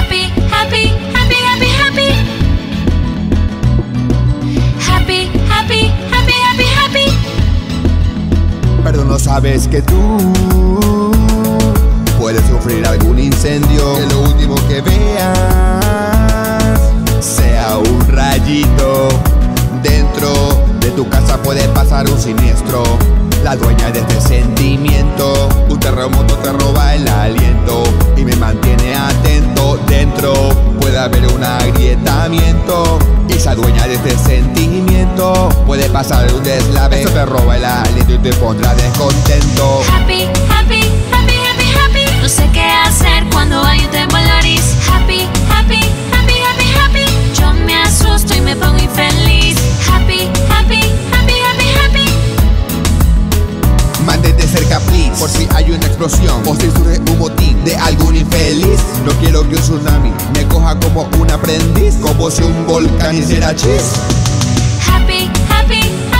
Happy, happy, happy, happy, happy. Happy, happy, happy, happy, happy. Pero no sabes que tú puedes sufrir algún incendio, que lo último que veas sea un rayito. Dentro de tu casa puede pasar un siniestro. La dueña de este sentimiento, un terremoto te roba el aliento y me mantiene atento. Dentro puede haber un agrietamiento. Esa dueña de este sentimiento puede pasar un deslave. Esto te roba el aliento y te pondrá descontento. Happy, happy, happy, happy, happy. No sé qué hacer cuando hay un temblorís. Happy, happy, happy, happy, happy. Yo me asusto y me pongo infeliz. Happy, happy, happy, happy, happy. Mantente cerca, please, por si hay una explosión o si surge un motín de algún infeliz. No quiero que un tsunami me coja como un aprendiz, como si un volcán hiciera chis. Happy, happy, happy.